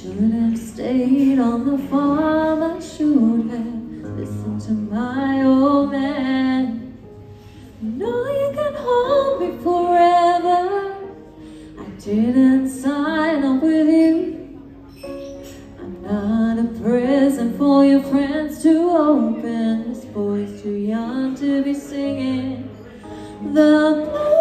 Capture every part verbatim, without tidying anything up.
should have stayed on the farm. I should have listened to my old man. You know you can hold me forever. I didn't sign up with you. I'm not a present for your friends to open. This boy's too young to be singing the blues.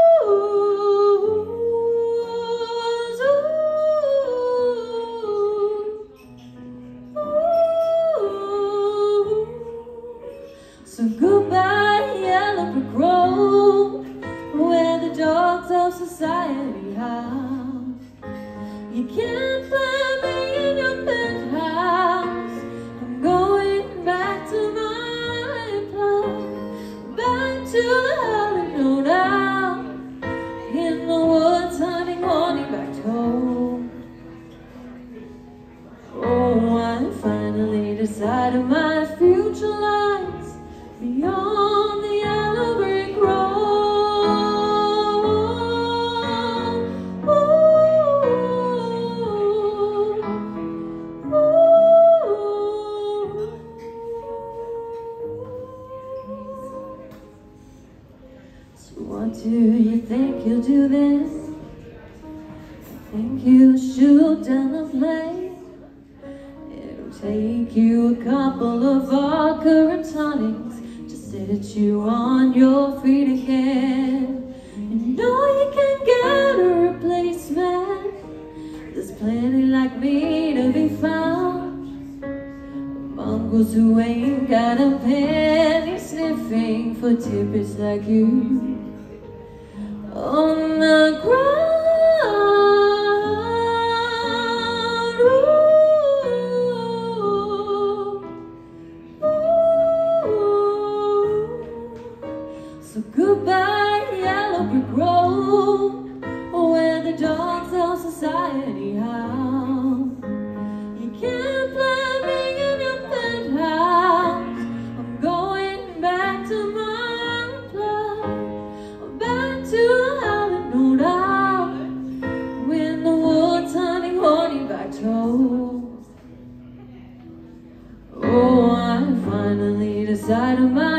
So goodbye, yellow brick road, where the dogs of society howl. You can't find me in your penthouse. I'm going back to my plot, back to the howling no doubt, in the woods hunting morning back home. Oh, I finally decided my future lies beyond the yellow brick road. Ooh, ooh. So what do you think you'll do then? Think you'll shoot down the plane? It'll take you a couple of vodka and tonics to set you on your feet again. You know you can get a replacement. There's plenty like me to be found. Mongrels who ain't got a penny sniffing for tidbits like you. On the ground. So goodbye, yellow brick road, where the dogs of society howl. You can't find me in your penthouse. I'm going back to my plot, back to the howling no doubt, when the woods hunting horny back home. Oh, I finally decided my